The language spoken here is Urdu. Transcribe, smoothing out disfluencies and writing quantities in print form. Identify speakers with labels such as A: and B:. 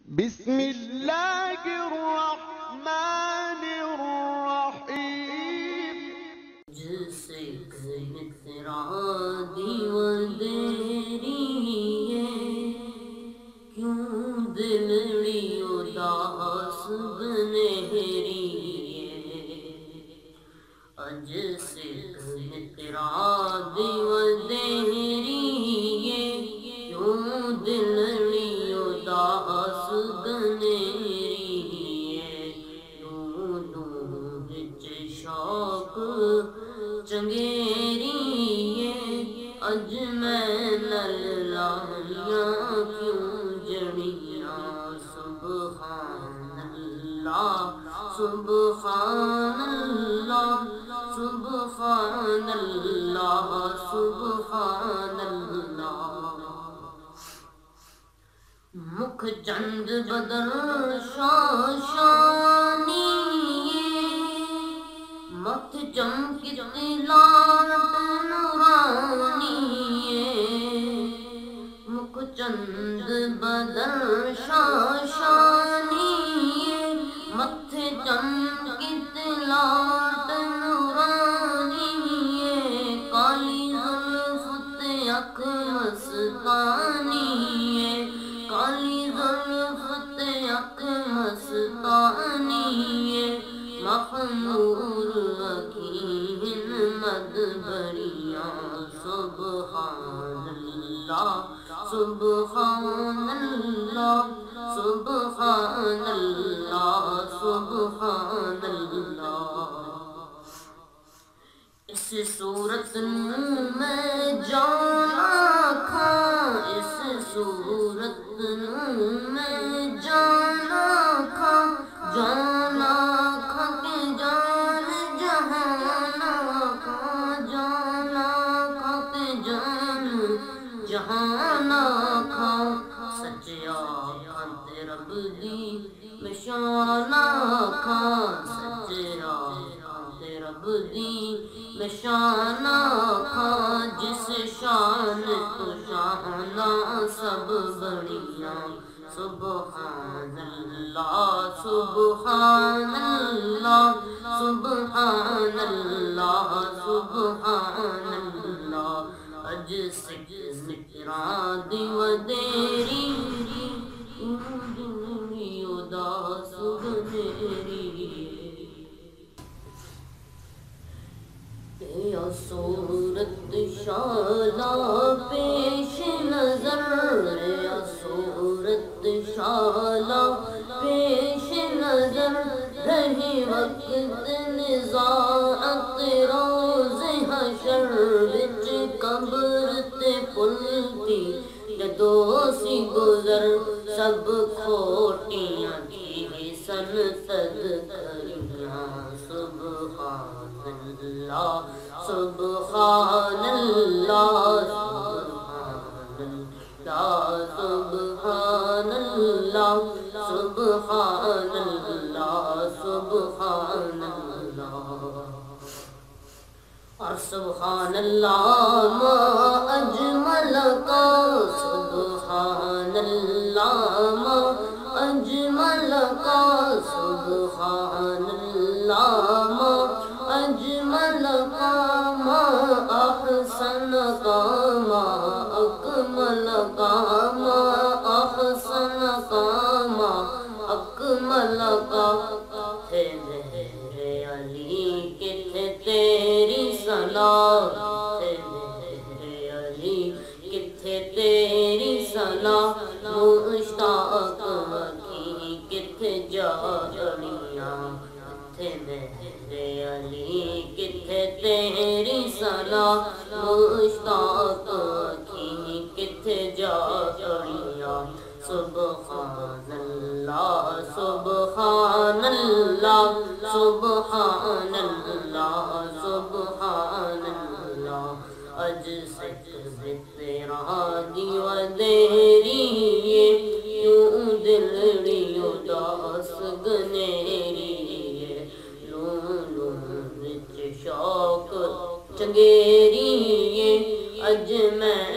A: بسم الله الرحمن الرحيم
B: جسے کہیں تیرا دیوندری ہے کیوں دلڑی اداس بنہری ہے جسے کہیں تیرا دیوندری ہے کیوں دلڑی اداس بنہری ہے دونوں وچ شوق چنگیری ہے اج میں نل لاہیاں کیوں جڑیاں سبحان اللہ سبحان اللہ سبحان اللہ سبحان اللہ مکھ چند بدر شاشانی مت چمکتی لالٹ نورانی مکھ چند بدر شاشانی مت چمکتی لالٹ نورانی کالی زلف تے اکھ مستانی کالی زلف تے اکھ مستانی مخمور اکھیں مدبریاں سبحان اللہ سبحان اللہ سبحان اللہ سبحان اللہ اس صورت میں جانا کھاں اس صورت میں جانا کھاں جانا کھاں کہ جان جہانا کھاں جانا کھاں کہ جان جہانا کھاں سچیا کھاں تے رب دی نشانہ کھاں سچیا کھاں تے رب دی نشانہ کھاں جس شان تو شانہ سب بڑیاں سبحان اللہ سبحان اللہ سبحان اللہ سبحان اللہ اج سکران دی ودیری دنیا اداس بنہری یا صورت شالا پیش نظر یا صورت شالا پیش نظر رہی وقت نزاعت روز حشر وچ قبر تے پلتی جدو سی گزر سب کھوٹیاں کی سن تذکریاں سبحان اللہ سبحان اللہ سبحان اللہ سبحان اللہ سبحان اللہ اور سبحان اللہ ما اجمل کا سبحان اللہ ما اجمل کا سبحان اللہ ما اجمل کا ما احسن کا ما اکمل کا ما احسن کا ما اکمل کا ہے میرے علی کتھے تیری صلاح ہے میرے علی کتھے تیری صلاح مشتاق کی کتھے جاڑیاں کتھے میرے علی کتھے تیری صلاح مشتاق کی کتھے جاڑیاں سبحان اللہ سبحان اللہ سبحان اللہ سبحان اللہ اج سک تیرا دیوندری کیوں دلڑی اداس گنہری لوں لوں وچ شوق چنگیری اج میں